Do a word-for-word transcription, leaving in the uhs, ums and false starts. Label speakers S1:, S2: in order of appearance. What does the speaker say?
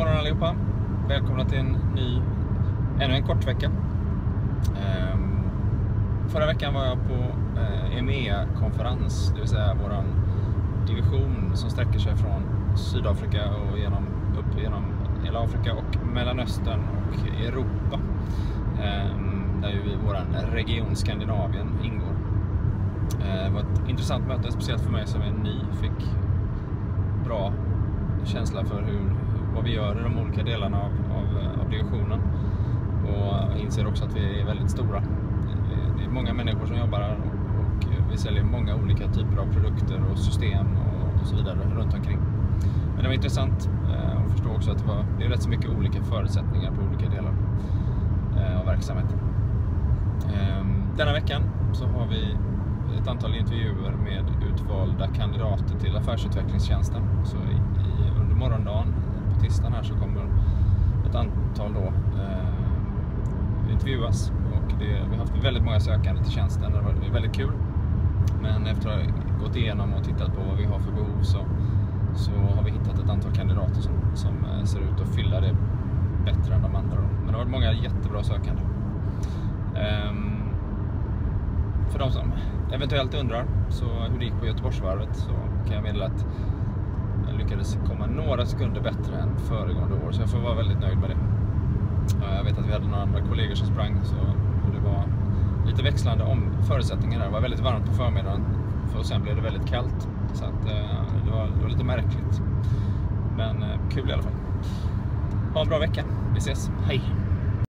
S1: morgon allihopa. Välkomna till en ny, ännu en kort vecka. Ehm, förra veckan var jag på eh, E M E A-konferens, det vill säga våran division som sträcker sig från Sydafrika och genom, upp genom hela Afrika och Mellanöstern och Europa. Ehm, där ju våran region Skandinavien ingår. Ehm, det var ett intressant möte, speciellt för mig som är ny, fick bra känsla för hur, vad vi gör i de olika delarna av, av, av divisionen, och inser också att vi är väldigt stora. Det är många människor som jobbar här och, och vi säljer många olika typer av produkter och system och, och så vidare runt omkring. Men det var intressant att förstå också att det, var, det är rätt så mycket olika förutsättningar på olika delar av verksamheten. Denna veckan så har vi ett antal intervjuer med utvalda kandidater till affärsutvecklingstjänsten. Så i, i, under morgondagen på tisdagen här så kommer ett antal då eh, intervjuas, och det, vi har haft väldigt många sökande till tjänsten. Det är väldigt kul, men efter att ha gått igenom och tittat på vad vi har för behov så, så har vi hittat ett antal kandidater som, som ser ut att fylla det bättre än de andra. Men det har varit många jättebra sökande. Um, För de som eventuellt undrar så hur det gick på Göteborgsvarvet, så kan jag meddela att jag lyckades komma några sekunder bättre än föregående år, så jag får vara väldigt nöjd med det. Jag vet att vi hade några andra kollegor som sprang, så det var lite växlande om förutsättningar där. Det var väldigt varmt på förmiddagen, för sen blev det väldigt kallt, så att det var, det var lite märkligt. Men kul i alla fall. Ha en bra vecka, vi ses, hej!